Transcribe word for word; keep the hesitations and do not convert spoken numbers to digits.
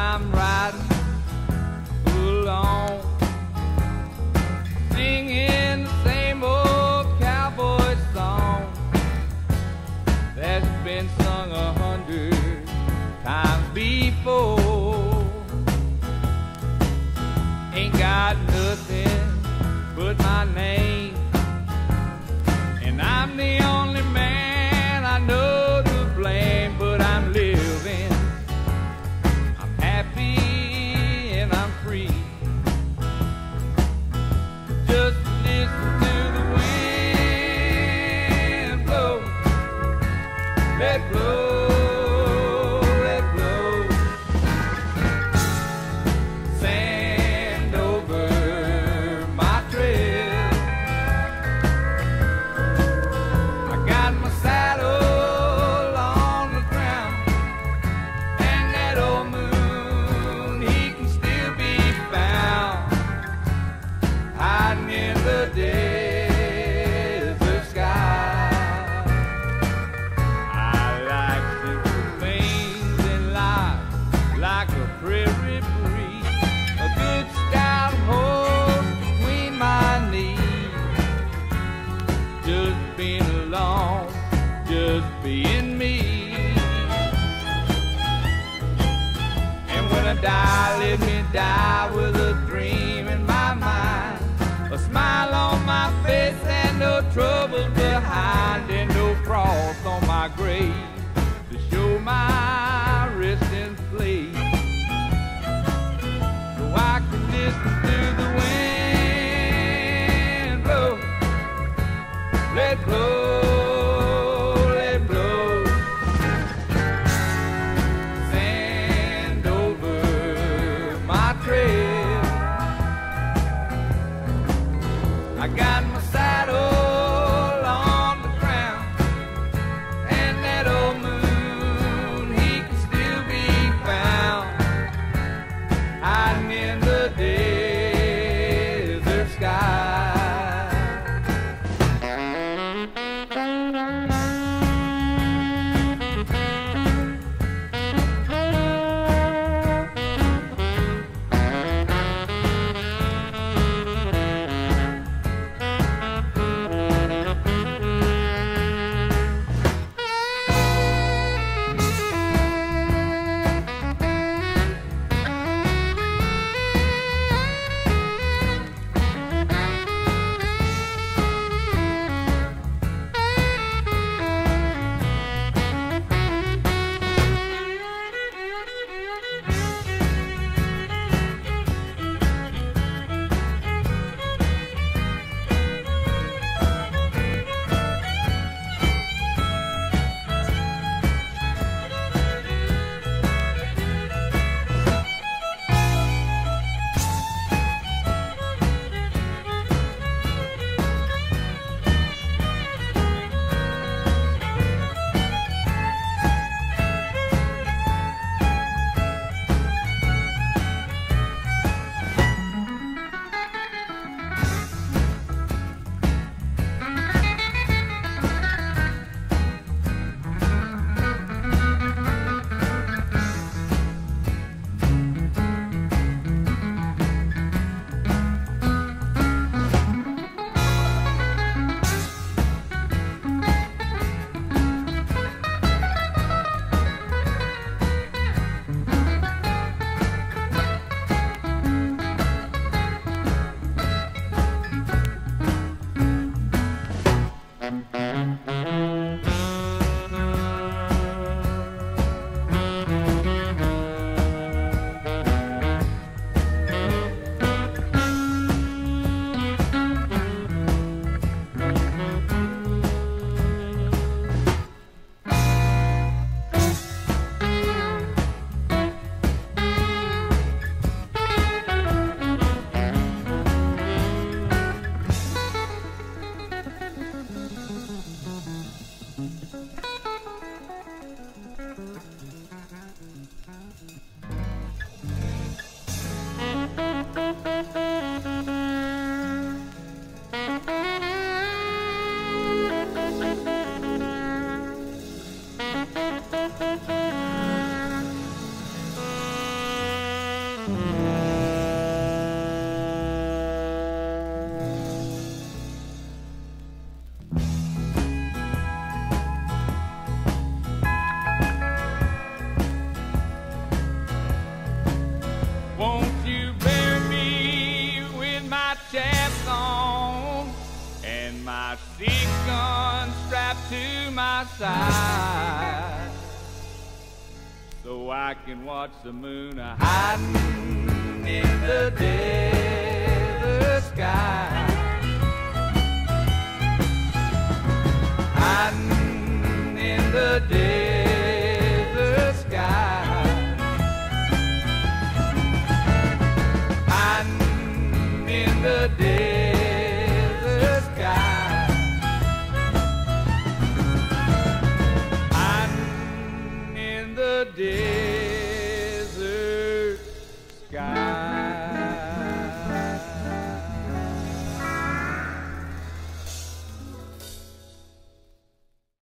I'm riding along, singing the same old cowboy song that's been sung a hundred times before. Ain't got nothing but my name, and I'm the only man I know to blame, but I'm living, I'm happy and I'm free. Just listen to the wind blow, let blow, let blow. Sand over my trail. I got my saddle on the ground, and that old moon, he can still be found, hiding in the desert sky. I like simple things in life, like a prairie breeze, a good stout horse between my knees, just being alone, just being me. And when I die, let me die with a dream in my mind, a smile on my face and no trouble behind, and no cross on my grave to show my resting place. So I can listen to the wind blow, let blow, let blow. Sand over my trail. I got my saddle on the ground, and that old moon, he can still be found, hiding in the desert sky. side, so I can watch the moon hiding in the desert sky.